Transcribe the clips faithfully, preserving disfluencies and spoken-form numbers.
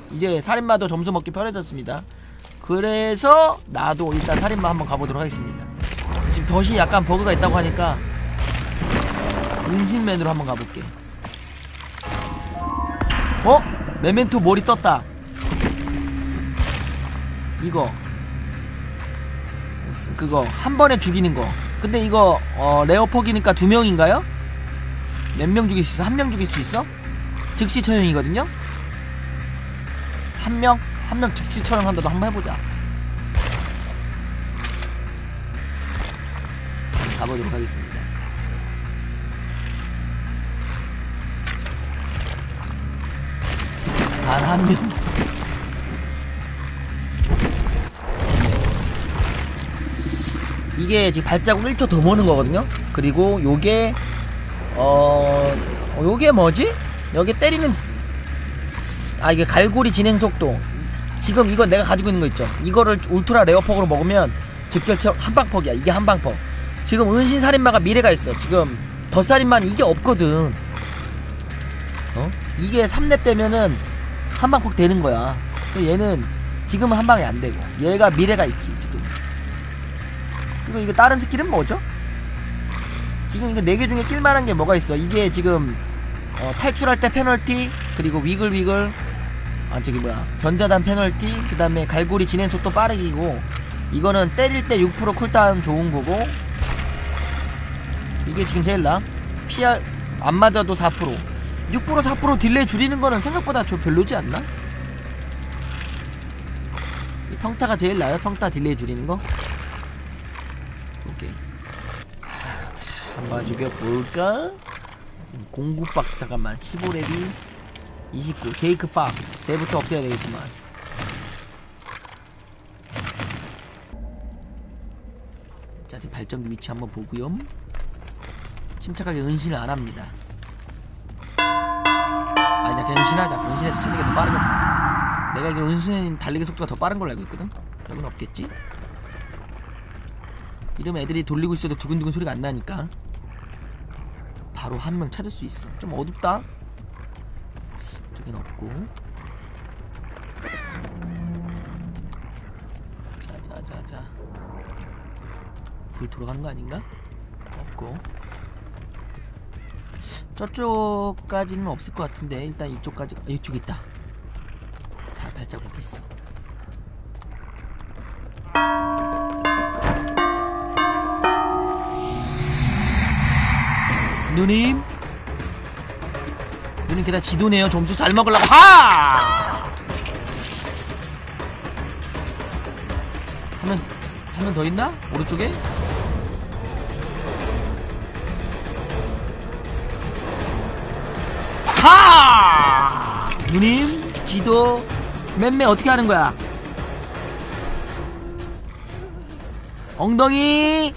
이제 살인마도 점수 먹기 편해졌습니다. 그래서 나도 일단 살인마 한번 가보도록 하겠습니다. 지금 덫이 약간 버그가 있다고 하니까 은신맨으로 한번 가볼게. 어? 메멘토 몰이 떴다. 이거 그거 한 번에 죽이는 거. 근데 이거 어 레어퍽이니까 두 명인가요? 몇 명 죽일 수 있어? 한 명 죽일 수 있어? 즉시 처형이거든요? 한 명? 한 명 즉시 처형한다도 한번 해보자. 가보도록 하겠습니다. 단 한 명. 이게 지금 발자국 일 초 더 모는 거거든요? 그리고 요게 어... 요게 뭐지? 여기 때리는 아 이게 갈고리 진행 속도. 지금 이거 내가 가지고 있는 거 있죠? 이거를 울트라 레어퍽으로 먹으면 즉결처 한방퍽이야. 이게 한방퍽. 지금 은신살인마가 미래가 있어. 지금 덧살인마는 이게 없거든. 어? 이게 삼 렙 되면은 한방퍽 되는 거야. 얘는 지금은 한방이 안 되고 얘가 미래가 있지 지금. 그리고 이거 다른 스킬은 뭐죠? 지금 이거 네 개 중에 낄만한 게 뭐가 있어? 이게 지금 어, 탈출할 때 페널티, 그리고 위글 위글, 아 저기 뭐야 견자단 페널티, 그 다음에 갈고리 진행 속도 빠르기고, 이거는 때릴 때 육 퍼센트 쿨다운 좋은 거고, 이게 지금 제일 나. 피할 안 맞아도 사 퍼센트, 육 퍼센트 사 퍼센트 딜레이 줄이는 거는 생각보다 좀 별로지 않나? 이 평타가 제일 나요. 평타 딜레이 줄이는 거. 오케이. 한번 죽여볼까? 공구 박스 잠깐만. 십오 렙이 이십구. 제이크 팍. 쟤부터 없애야 되겠구만. 자, 지금 발전기 위치 한번 보고요. 침착하게 은신을 안 합니다. 아니다, 그냥 은신하자. 은신해서 찾는 게 더 빠르겠다. 내가 이거 은신 달리기 속도가 더 빠른 걸로 알고 있거든? 여긴 없겠지? 이러면 애들이 돌리고 있어도 두근두근 소리가 안 나니까 바로 한 명 찾을 수 있어. 좀 어둡다? 저긴 없고. 자자자자, 불 돌아가는 거 아닌가? 없고. 저쪽까지는 없을 것 같은데 일단 이쪽까지. 아, 이쪽에 있다. 자, 발자국 있어. 누님? 누님 게다 지도네요. 점수 잘 먹으려고. 하! 한 명, 한 명 더 있나? 오른쪽에? 하! 누님, 지도, 맴매 어떻게 하는 거야? 엉덩이!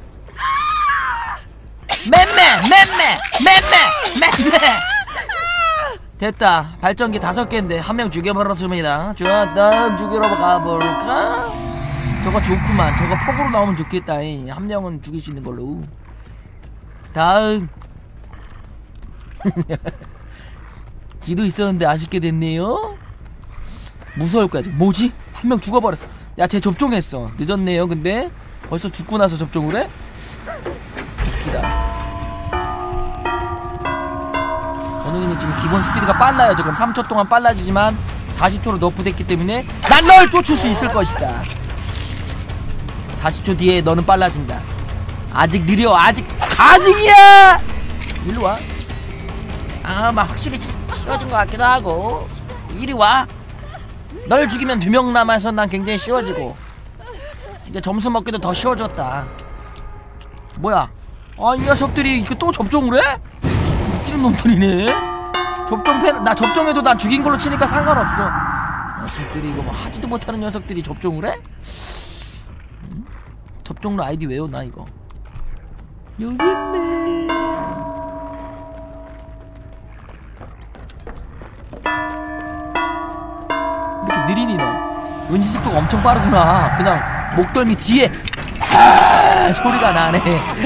맴매! 맴매! 맴매! 맴매! 됐다. 발전기 다섯 개인데 한 명 죽여버렸습니다. 좋아, 다음 죽이러 가볼까? 저거 좋구만. 저거 폭으로 나오면 좋겠다. 한 명은 죽일 수 있는 걸로. 다음. 기도 있었는데 아쉽게 됐네요. 무서울 거야 지금. 뭐지? 한 명 죽어버렸어. 야, 쟤 접종했어. 늦었네요. 근데 벌써 죽고 나서 접종을 해? 웃기다. 전우님이 지금 기본 스피드가 빨라요. 지금 삼 초 동안 빨라지지만 사십 초로 너프됐기 때문에 난 널 쫓을 수 있을 것이다. 사십 초 뒤에 너는 빨라진다. 아직 느려. 아직 아직이야. 일로와. 아, 막 확실히 쉬워진 것 같기도 하고. 이리와. 널 죽이면 두 명 남아서 난 굉장히 쉬워지고 이제 점수 먹기도 더 쉬워졌다. 뭐야? 아, 이 녀석들이 이거 또 접종을 해? 웃기는 놈들이네. 접종 패, 나 접종해도 난 죽인 걸로 치니까 상관없어. 녀석들이 이거 뭐 하지도 못하는 녀석들이 접종을 해? 음? 접종로 아이디 외워. 나 이거 여기 있네. 이렇게 느리니 너? 은신 속도가 엄청 빠르구나. 그냥 목덜미 뒤에 아 소리가 나네.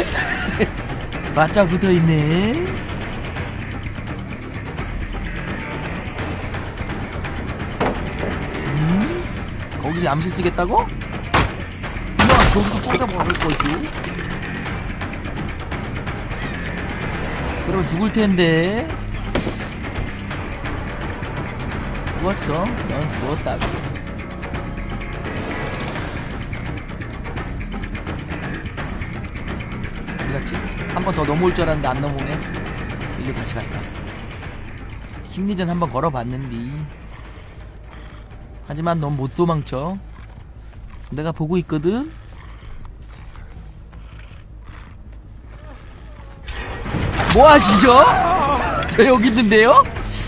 바짝 붙어있네. 거기서 얌시 쓰겠다고? 야, 저기도 꽂아 먹을 거지. 그러면 죽을 텐데. 죽었어. 넌 죽었다고. 어디 갔지? 한 번 더 넘어올 줄 알았는데 안 넘어오네. 일로 다시 갔다. 심리전 한번 걸어봤는디. 하지만 넌 못 도망쳐. 내가 보고 있거든. 뭐하시죠? 저 여기 있는데요?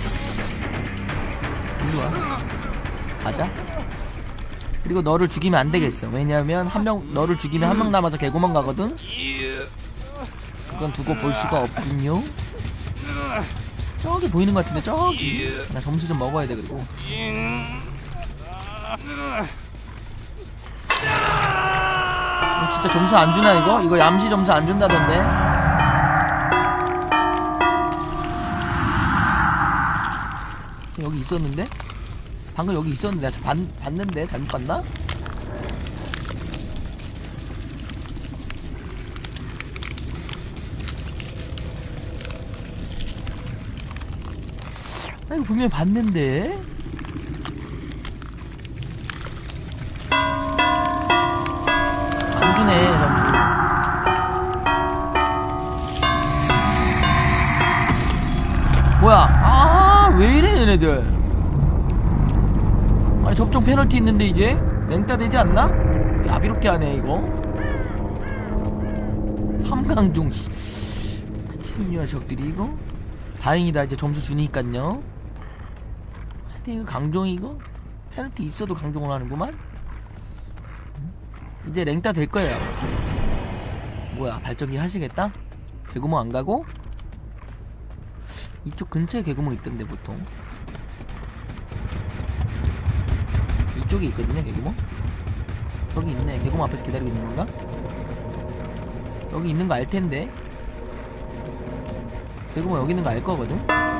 일로와. 가자. 그리고 너를 죽이면 안되겠어. 왜냐하면 한 명 너를 죽이면 한 명 남아서 개구멍 가거든. 그건 두고 볼 수가 없군요. 저기 보이는 것 같은데 저기. 나 점수 좀 먹어야 돼. 그리고 어, 진짜 점수 안 주나 이거? 이거 얌시 점수 안 준다던데. 여기 있었는데? 방금 여기 있었는데 나 봤, 봤는데 잘못 봤나? 아, 이거 분명히 봤는데? 안 주네 점수. 뭐야? 아, 왜 이래 얘네들? 아니 접종 페널티 있는데 이제 냉따 되지 않나? 야비롭게 하네 이거. 삼강종 하여튼 이 녀석들이 이거. 다행이다 이제 점수 주니깐요. 하여튼 이거 강종 이거 페널티 있어도 강종을 하는구만. 이제 냉따 될 거예요. 뭐야 발전기 하시겠다? 개구멍 안 가고? 이쪽 근처에 개구멍 있던데 보통. 이쪽에 있거든요 개구멍. 저기 있네. 개구멍 앞에서 기다리고 있는 건가? 여기 있는 거 알 텐데. 개구멍 여기 있는 거 알 거거든.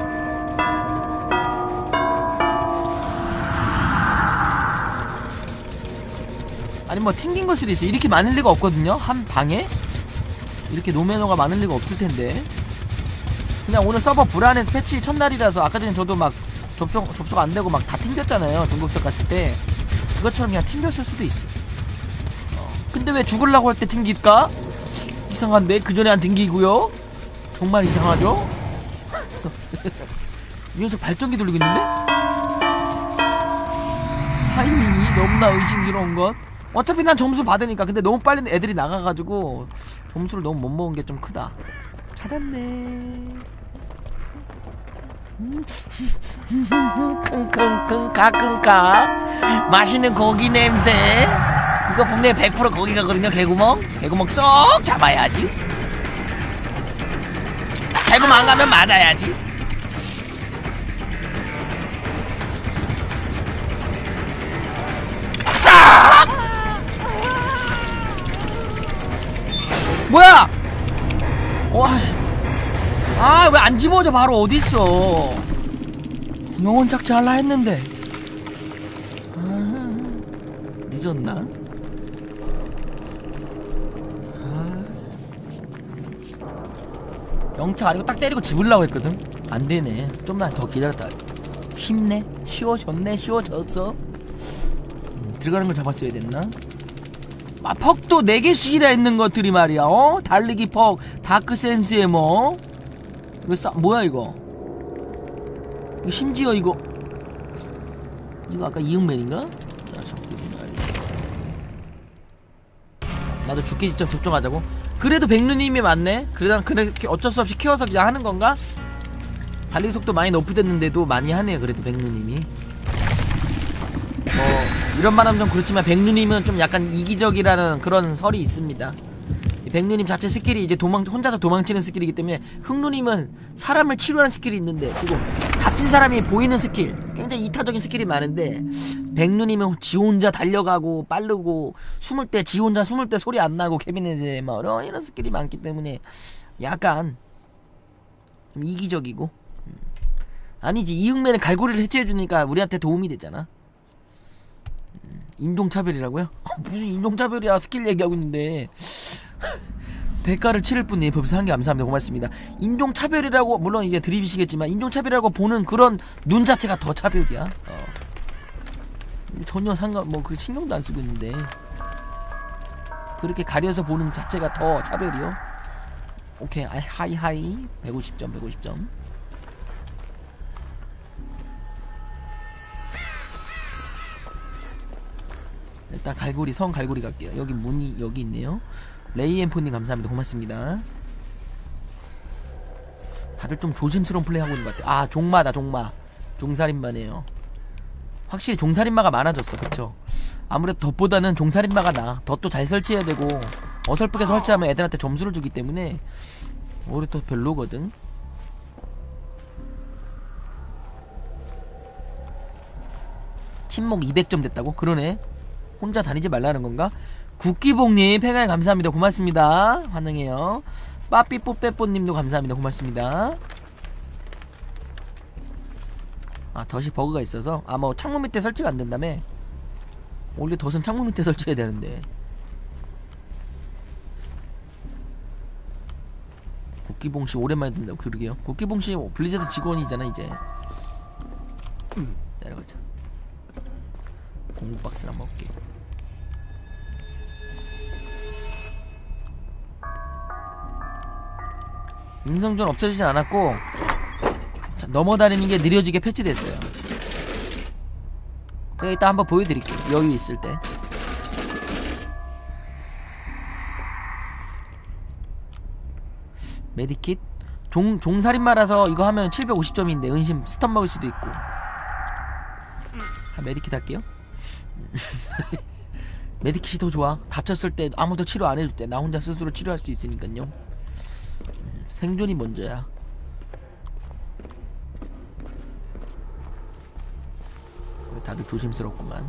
아니 뭐 튕긴 걸 수도 있어. 이렇게 많을 리가 없거든요 한 방에. 이렇게 노매너가 많을 리가 없을 텐데. 그냥 오늘 서버 불안해서 패치 첫날이라서 아까 전에 저도 막 접속, 접속 안 되고 막 다 튕겼잖아요 중국서 갔을 때. 그것처럼 그냥 튕겼을 수도 있어. 어. 근데 왜 죽으려고 할 때 튕길까? 이상한데 그 전에 안 튕기고요. 정말 이상하죠? 이 녀석 발전기 돌리고 있는데? 타이밍이 너무나 의심스러운 것. 어차피 난 점수 받으니까. 근데 너무 빨리 애들이 나가가지고 점수를 너무 못 먹은 게 좀 크다. 찾았네. 킁킁킁 가끔가 맛있는 고기 냄새. 이거 분명히 백 퍼센트 고기 가거든요. 개구멍 개구멍 쏙 잡아야지. 개구멍 안 가면 맞아야지. 싹! 뭐야? 와, 아, 왜 안 집어져 바로. 어딨어? 영혼 착취할라 했는데. 아, 늦었나? 아, 영차 아니고 딱 때리고 집으려고 했거든. 안 되네. 좀만 더 기다렸다. 쉽네? 쉬워졌네? 쉬워졌어? 음, 들어가는 걸 잡았어야 됐나? 아, 퍽도 네 개씩이나 있는 것들이 말이야. 어? 달리기 퍽, 다크센스에 뭐. 이거 싸, 뭐야 이거. 이거 심지어 이거 이거 아까 이응맨인가? 야, 나도 죽기 직전 접종하자고? 그래도 백누님이 맞네? 그래도 그래 어쩔 수 없이 키워서 그냥 하는 건가? 달리기 속도 많이 너프됐는데도 많이 하네요. 그래도 백누님이. 뭐 이런 말하면 좀 그렇지만 백누님은 좀 약간 이기적이라는 그런 설이 있습니다. 백누님 자체 스킬이 이제 도망 혼자서 도망치는 스킬이기 때문에, 흑누님은 사람을 치료하는 스킬이 있는데, 그리고 다친 사람이 보이는 스킬, 굉장히 이타적인 스킬이 많은데, 백누님은 지 혼자 달려가고 빠르고 숨을 때 지 혼자 숨을 때 소리 안 나고 캐비넷에 뭐 이런, 이런 스킬이 많기 때문에 약간 좀 이기적이고. 아니지, 이응맨은 갈고리를 해체해주니까 우리한테 도움이 되잖아. 인종차별이라고요? 무슨 인종차별이야. 스킬 얘기하고 있는데 대가를 치를 뿐이에요. 법사 한 개 감사합니다. 고맙습니다. 인종차별이라고, 물론 이제 드립이시겠지만 인종차별이라고 보는 그런 눈 자체가 더 차별이야. 어. 전혀 상관, 뭐 그 신경도 안 쓰고 있는데 그렇게 가려서 보는 자체가 더 차별이요. 오케이. 아, 하이 하이. 백오십 점 백오십 점. 일단 갈고리, 성 갈고리 갈게요. 여기 문이 여기 있네요. 레이엠포님 감사합니다. 고맙습니다. 다들 좀 조심스러운 플레이 하고 있는 것 같아. 아, 종마다 종마. 종살인마네요. 확실히 종살인마가 많아졌어. 그쵸? 아무래도 덧보다는 종살인마가 나. 덧도 잘 설치해야 되고 어설프게 설치하면 애들한테 점수를 주기 때문에 오히려 또 별로거든. 침묵 이백 점 됐다고? 그러네. 혼자 다니지 말라는 건가? 국기봉님 팽알 감사합니다. 고맙습니다. 환영해요. 빠삐뽀빼뽀님도 감사합니다. 고맙습니다. 아, 덫이 버그가 있어서. 아, 뭐 창문 밑에 설치가 안 된다며. 원래 덫은 창문 밑에 설치해야 되는데. 국기봉씨 오랜만에 듣는다고. 그러게요. 국기봉씨 블리자드 직원이잖아 이제. 음, 내려가자. 공부박스를 한번 먹게. 인성전 없어지진 않았고, 자, 넘어다니는 게 느려지게 패치됐어요. 제가 이따 한번 보여드릴게요. 여유 있을 때. 메디킷? 종, 종살인마라서 이거 하면 칠백오십 점인데 은심 스턴 먹을 수도 있고. 아, 메디킷 할게요. 메디킷이 더 좋아. 다쳤을 때 아무도 치료 안 해줄 때 나 혼자 스스로 치료할 수 있으니까요. 생존이 먼저야. 다들 조심스럽구만.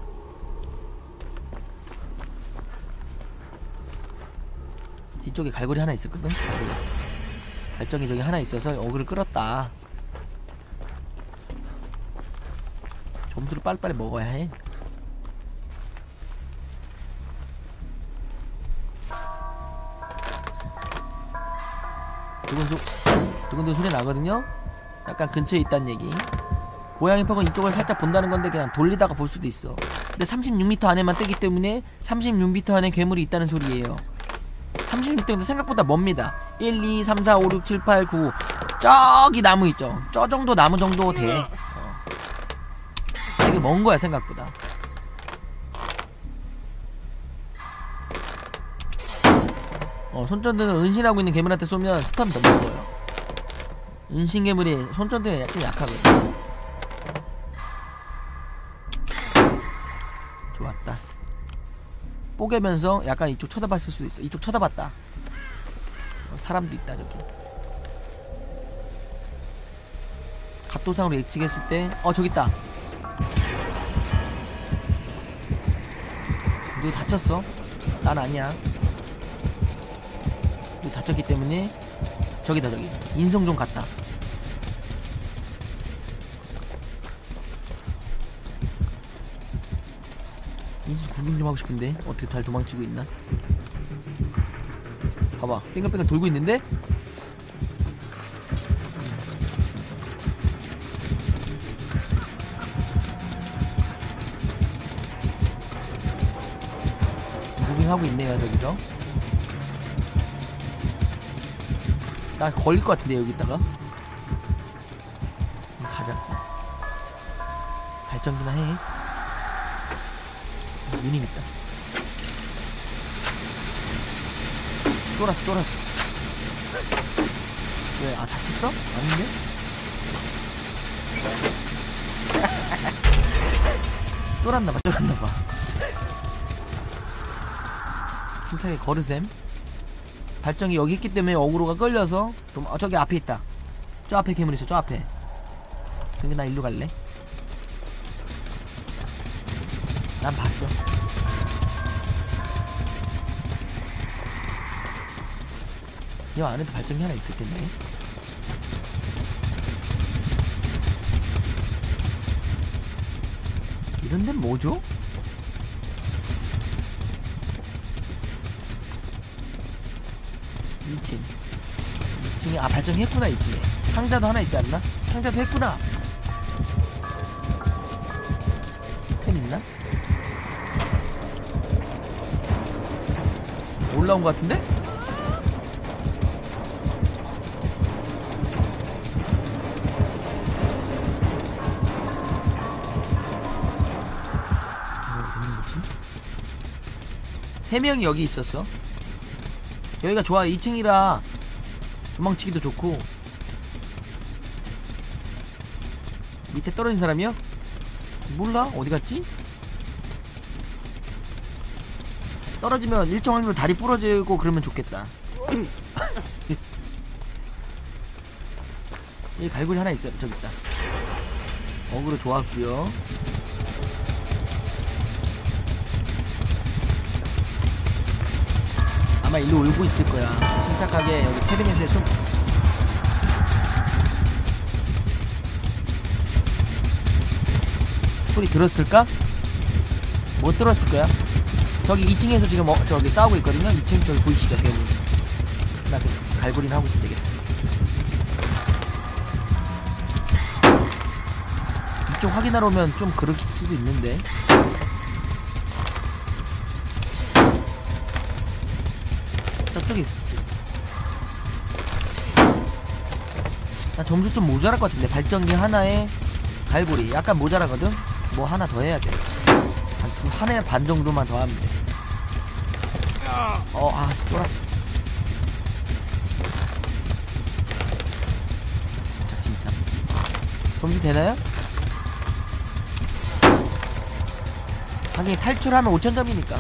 이쪽에 갈고리 하나 있었거든? 갈고리. 발전기 저기 하나 있어서 어그를 끌었다. 점수를 빨리빨리 먹어야 해. 두근두, 두근두근 소리 나거든요? 약간 근처에 있다는 얘기. 고양이 퍽은 이쪽을 살짝 본다는 건데 그냥 돌리다가 볼 수도 있어. 근데 삼십육 미터 안에만 뜨기 때문에 삼십육 미터 안에 괴물이 있다는 소리예요. 삼십육 미터인데 생각보다 멉니다. 일, 이, 삼, 사, 오, 육, 칠, 팔, 구. 저기 나무 있죠? 저 정도 나무 정도 돼. 어. 되게 먼 거야 생각보다. 어, 손전등을 은신하고 있는 괴물한테 쏘면 스턴 더 먹어요. 은신 괴물이 손전등이 좀 약하거든. 좋았다. 뽀개면서 약간 이쪽 쳐다봤을 수도 있어. 이쪽 쳐다봤다. 어, 사람도 있다 저기. 각도상으로 예측했을 때 어 저기 있다. 누구 다쳤어? 난 아니야. 누구 다쳤기 때문에 저기다 저기. 인성 좀 갔다. 인수 구경 좀 하고 싶은데 어떻게 잘 도망치고 있나? 봐봐 뺑글뺑글 돌고 있는데? 무빙하고 있네요 저기서. 나 걸릴 것 같은데 여기 있다가. 가자. 발전기나 해. 유님 있다. 쫄았어 쫄았어. 왜? 아 다쳤어? 아닌데? 쫄았나봐 쫄았나봐. 침착하게 걸으셈. 발전기 여기 있기 때문에 어그로가 끌려서 좀, 어, 저기 앞에 있다. 저 앞에 괴물 있어 저 앞에. 그러니까 나 일로 갈래? 난 봤어. 이 안에도 발전기 하나 있을 텐데. 이런 데는 뭐죠? 이 층 이 층에 아 발전했구나. 이 층에 상자도 하나 있지 않나? 상자도 했구나. 펜 있나? 올라온 것 같은데? 세 명이 여기 있었어. 여기가 좋아. 이 층이라 도망치기도 좋고. 밑에 떨어진 사람이요? 몰라? 어디 갔지? 떨어지면 일정 확률로 다리 부러지고 그러면 좋겠다. 여기 갈고리 하나 있어요. 저기 있다. 어그로 좋았구요. 아마 일로 울고 있을 거야. 침착하게 여기 캐비넷에 숨. 소리 들었을까? 못 들었을 거야. 저기 이 층에서 지금 어, 저기 싸우고 있거든요. 이 층 저기 보이시죠? 괴물. 나 그 갈고리는 하고 있으면 되겠다. 이쪽 확인하러 오면 좀 그럴 수도 있는데. 저쪽에 있어. 저쪽에. 나 점수 좀 모자랄 것 같은데. 발전기 하나에 갈고리 약간 모자라거든. 뭐 하나 더 해야 돼. 한 두 한 해 반 정도만 더 하면 돼. 어, 아, 쫄았어. 진짜 진짜. 점수 되나요? 하긴 탈출하면 오천 점이니까.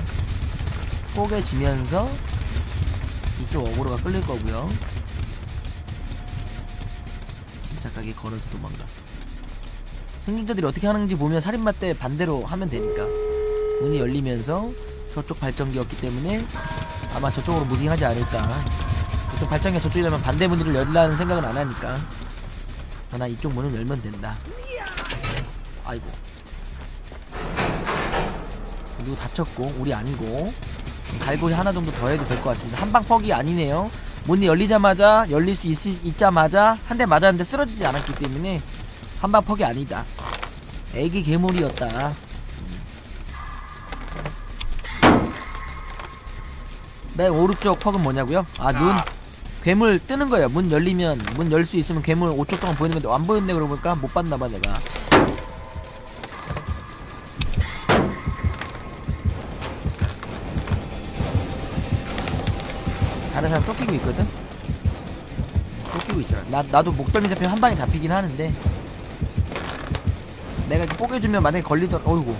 포개지면서 이쪽 어그로가 끌릴 거고요. 침착하게 걸어서 도망가. 생존자들이 어떻게 하는지 보면 살인마 때 반대로 하면 되니까. 문이 열리면서 저쪽 발전기였기 때문에 아마 저쪽으로 무빙하지 않을까. 보통 발전기가 저쪽이라면 반대 문을 열라는 생각은 안 하니까. 나 이쪽 문을 열면 된다. 아이고. 누구 다쳤고 우리 아니고. 갈고리 하나 정도 더 해도 될 것 같습니다. 한방 퍽이 아니네요. 문이 열리자마자 열릴 수 있, 있자마자 한 대 맞았는데 쓰러지지 않았기 때문에 한방 퍽이 아니다. 애기 괴물이었다. 맨 오른쪽 퍽은 뭐냐고요? 아, 눈 괴물 뜨는 거예요. 문 열리면 문 열 수 있으면 괴물 오 초 동안 보이는 건데 안 보였네. 그러고 보니까 못 봤나봐 내가. 다른 사람 쫓기고 있거든? 쫓기고 있어라. 나, 나도 목덜미 잡히면 한 방에 잡히긴 하는데 내가 이렇게 뽀개주면 만약에 걸리더라. 어이구.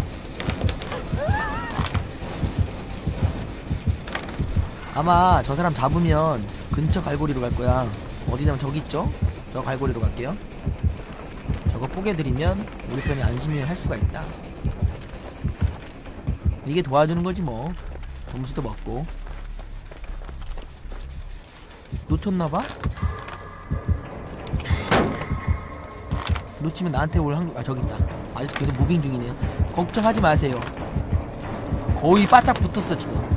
아마 저 사람 잡으면 근처 갈고리로 갈 거야. 어디냐면 저기 있죠? 저 갈고리로 갈게요. 저거 뽀개드리면 우리 편이 안심히 할 수가 있다. 이게 도와주는 거지 뭐. 점수도 먹고. 놓쳤나봐? 놓치면 나한테 올 확률. 아, 저기 있다. 아직도 계속 무빙 중이네요. 걱정하지 마세요. 거의 바짝 붙었어 지금.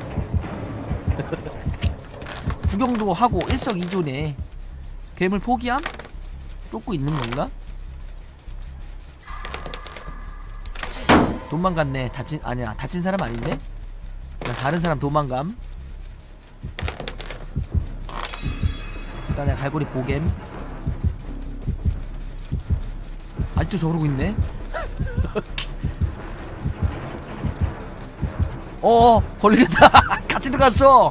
구경도 하고 일석이조네. 괴물 포기함? 쫓고 있는 건가? 도망갔네. 다친 아니야 다친 사람 아닌데? 그냥 다른 사람 도망감. 일단 내가 갈고리 보겜. 아직도 저러고 있네. 어어 걸리겠다. 같이 들어갔어.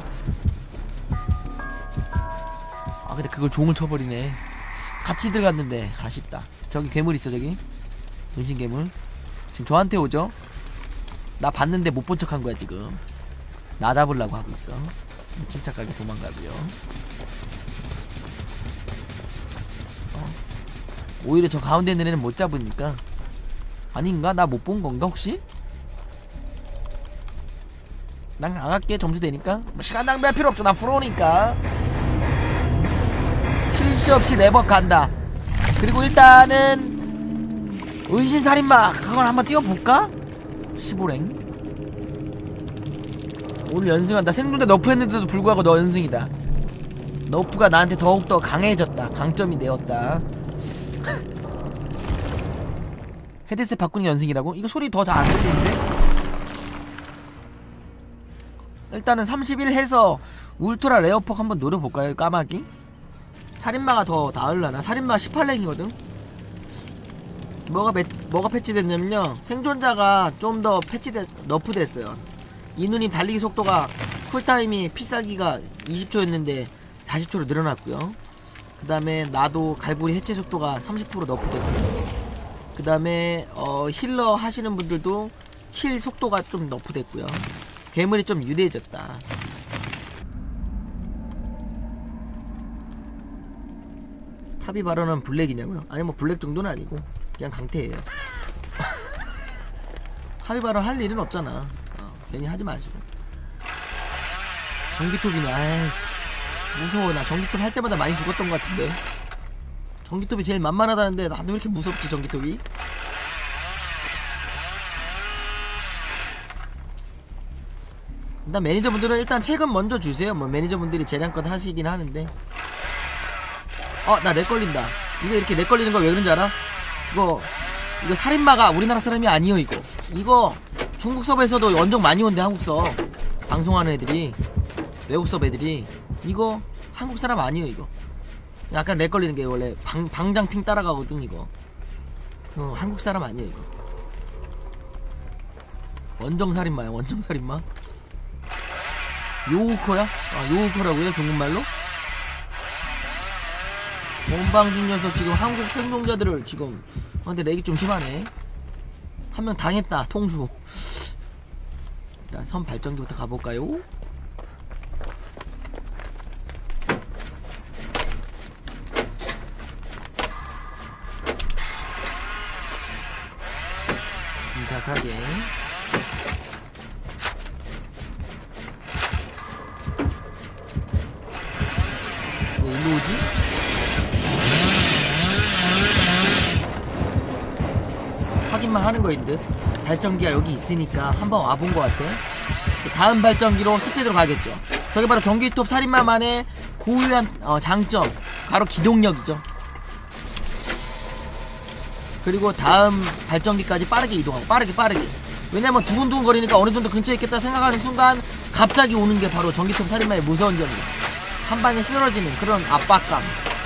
아 근데 그걸 종을 쳐버리네. 같이 들어갔는데 아쉽다. 저기 괴물 있어. 저기 분신 괴물 지금 저한테 오죠. 나 봤는데 못 본 척한 거야 지금. 나 잡으려고 하고 있어. 침착하게 도망가고요. 어. 오히려 저 가운데 있는 애는 못 잡으니까. 아닌가? 나 못 본 건가 혹시? 난 안 할게. 점수 되니까. 뭐 시간 낭비할 필요 없어. 난 프로니까. 쉴 새 없이 레버 간다. 그리고 일단은 은신살인마 그걸 한번 띄워볼까? 십오 랭 오늘 연승한다. 생존자 너프 했는데도 불구하고 너 연승이다. 너프가 나한테 더욱더 강해졌다. 강점이 되었다. 헤드셋 바꾸는 연승이라고? 이거 소리 더 잘 안 들리는데? 일단은 삼십일 해서 울트라 레어폭 한번 노려볼까요? 까마귀? 살인마가 더 나으려나? 살인마 십팔 랭이거든? 뭐가, 매, 뭐가 패치됐냐면요, 생존자가 좀 더 패치됐, 너프됐어요. 이누님 달리기 속도가, 쿨타임이 필살기가 이십 초였는데 사십 초로 늘어났고요. 그 다음에 나도 갈고리 해체 속도가 삼십 퍼센트 너프됐고요. 그 다음에 어, 힐러 하시는 분들도 힐 속도가 좀 너프됐고요. 괴물이 좀 유대해졌다. 탑이 발언은 블랙이냐고요? 아니 뭐 블랙 정도는 아니고 그냥 강태예요. 탑이 발언 할 일은 없잖아. 어, 괜히 하지 마시고. 전기톱이네. 아이씨 무서워. 나 전기톱 할 때마다 많이 죽었던 것 같은데. 전기톱이 제일 만만하다는데 나도 왜 이렇게 무섭지 전기톱이? 일단 매니저분들은 일단 책은 먼저 주세요. 뭐 매니저분들이 재량껏 하시긴 하는데. 어, 나 렉 걸린다. 이거 이렇게 렉 걸리는 거 왜 그런지 알아? 이거 이거 살인마가 우리나라 사람이 아니에요. 이거 이거 중국 서버에서도 원정 많이 온대. 한국 서버 방송하는 애들이, 외국 서버 애들이. 이거 한국 사람 아니에요. 이거 약간 렉 걸리는 게 원래 방, 방장핑 따라가거든. 이거 어, 한국 사람 아니에요. 이거 원정 살인마야. 원정 살인마. 요우코야? 아 요우코라고요? 중국말로? 본방진 녀석 지금 한국 생존자들을 지금. 아, 근데 렉이 좀 심하네. 한 명 당했다. 통수. 일단 선 발전기부터 가볼까요? 침착하게. 왜 일로 오지? 확인만 하는 거인 듯. 발전기가 여기 있으니까 한번 와본 것 같아. 다음 발전기로 스피드로 가겠죠. 저게 바로 전기톱 살인마만의 고유한 어, 장점, 바로 기동력이죠. 그리고 다음 발전기까지 빠르게 이동하고, 빠르게 빠르게. 왜냐면 두근두근 거리니까 어느정도 근처에 있겠다 생각하는 순간 갑자기 오는 게 바로 전기톱 살인마의 무서운 점이에요. 한방에 쓰러지는 그런 압박감.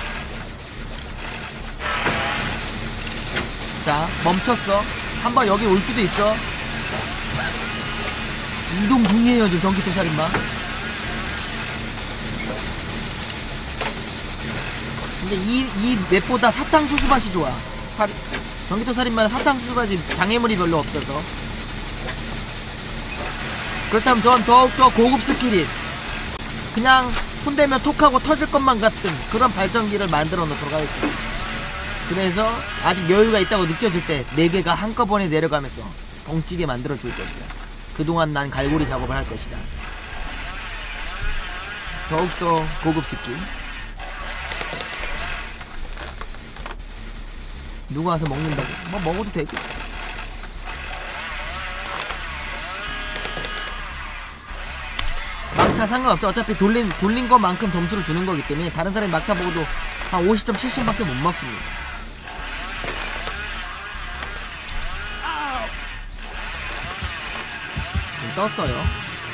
자, 멈췄어. 한번 여기 올 수도 있어. 이동 중이에요 지금 전기톱 살인마. 근데 이, 이 맵보다 사탕수수밭이 좋아. 사, 전기톱 살인마는 사탕수수밭이 장애물이 별로 없어서. 그렇다면 전 더욱더 고급 스킬인, 그냥 손대면 톡하고 터질 것만 같은 그런 발전기를 만들어 놓도록 하겠습니다. 그래서 아직 여유가 있다고 느껴질 때 네 개가 한꺼번에 내려가면서 덩치게 만들어 줄 것이야. 그동안 난 갈고리 작업을 할 것이다. 더욱더 고급 스킬. 누가 와서 먹는다고? 뭐 먹어도 되고. 막타 상관없어. 어차피 돌린, 돌린 것만큼 점수를 주는 거기 때문에 다른 사람이 막타 보고도 한 오십 점 칠십 점밖에 못 먹습니다. 지금 떴어요.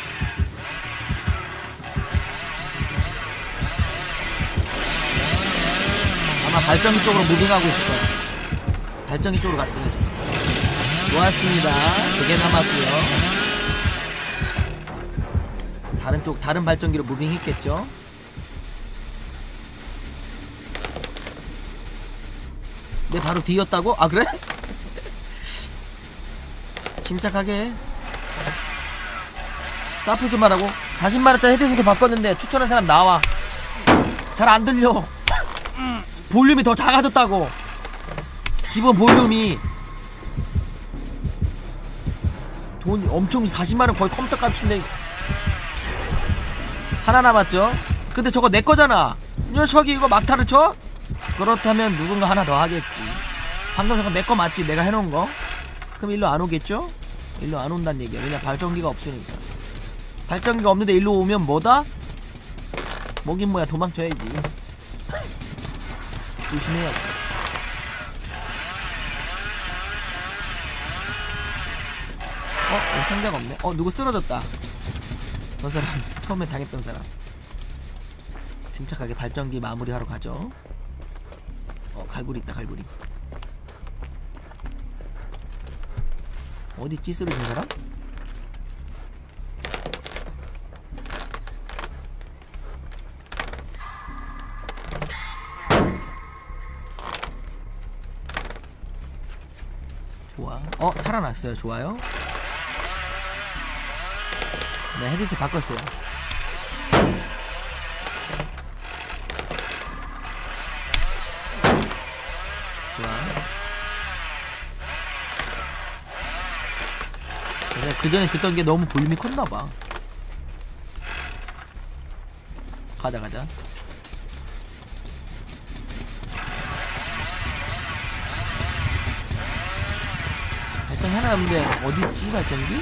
아마 발전기 쪽으로 무빙하고 있을 거야. 발전기 쪽으로 갔어요 지금. 좋았습니다. 두 개 남았고요. 다른 쪽, 다른 발전기로 무빙했겠죠. 내 바로 뒤였다고? 아 그래? 침착하게. 사프 좀 하라고? 사십만원짜리 헤드셋을 바꿨는데 추천한 사람 나와. 잘 안들려. 볼륨이 더 작아졌다고. 기본 볼륨이. 돈 엄청 사십만원 거의 컴퓨터 값인데. 하나 남았죠? 근데 저거 내 거잖아. 녀석이 이거 막타를 쳐? 그렇다면 누군가 하나 더 하겠지. 방금 저거 내 거 맞지? 내가 해놓은 거? 그럼 일로 안 오겠죠? 일로 안 온다는 얘기야. 왜냐 발전기가 없으니까. 발전기가 없는데 일로 오면 뭐다? 뭐긴 뭐야, 도망쳐야지. 조심해야지. 어? 여기 상자가 없네. 어, 누구 쓰러졌다. 저 사람 처음에 당했던 사람. 침착하게 발전기 마무리하러 가죠. 어, 갈고리 있다. 갈고리. 어디있지? 쓰러진 사람? 좋아. 어, 살아났어요. 좋아요. 네, 헤드셋 바꿨어요. 좋아. 내가 그 전에 듣던 게 너무 볼륨이 컸나봐. 가자, 가자. 발전기 하나 남는데 어디있지? 발전기?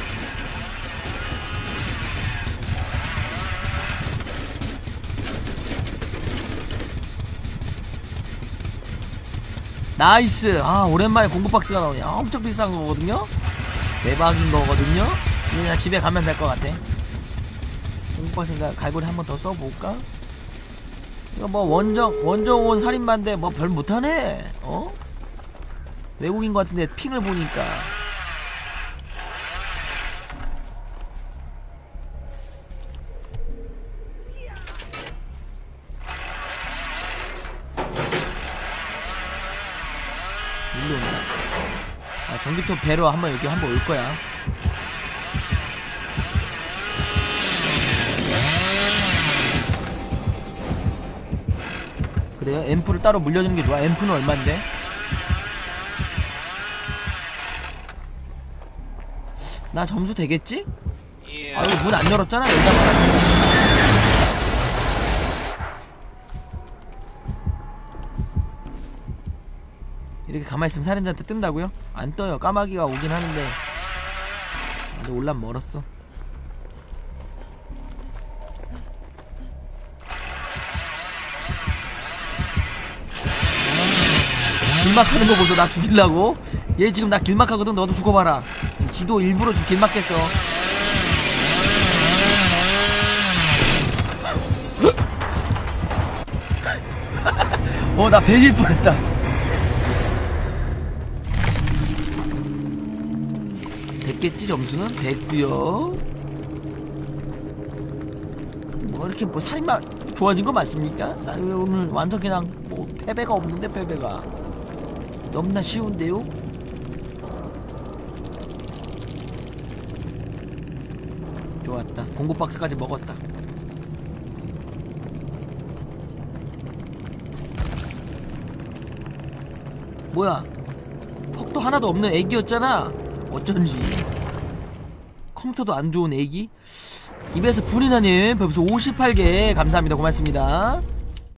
나이스. 아, 오랜만에 공구박스가 나오냐. 엄청 비싼 거거든요. 대박인 거거든요. 이제 그냥 집에 가면 될 것 같아. 공구박스니까 갈고리 한 번 더 써볼까? 이거 뭐 원정 원정 온 살인마인데 뭐 별 못하네. 어? 외국인 것 같은데 핑을 보니까. 일로 온다. 아, 전기톱 배로 한번 여기 한번 올 거야. 그래요? 앰프를 따로 물려주는 게 좋아. 앰프는 얼만데? 나 점수 되겠지? 아, 이거 문 안 열었잖아. 여기다가. 이렇게 가만히 있으면 살인자한테 뜬다고요? 안 떠요. 까마귀가 오긴 하는데. 근데 올라면 멀었어. 길막하는 거 보소. 나 죽이려고. 얘 지금 나 길막하거든. 너도 죽어봐라. 지금 지도 일부러 좀 길막했어. 어, 나 베일 뻔했다. 됐겠지? 점수는 됐고요. 뭐 이렇게 뭐 살인마 좋아진 거 맞습니까? 아, 오늘 완전 그냥 뭐 패배가 없는데. 패배가 너무나 쉬운데요? 좋았다. 공구박스까지 먹었다. 뭐야, 폭도 하나도 없는 애기였잖아. 어쩐지 컴퓨터도 안 좋은 애기. 입에서 불이 나님 별풍선 오십팔 개 감사합니다. 고맙습니다.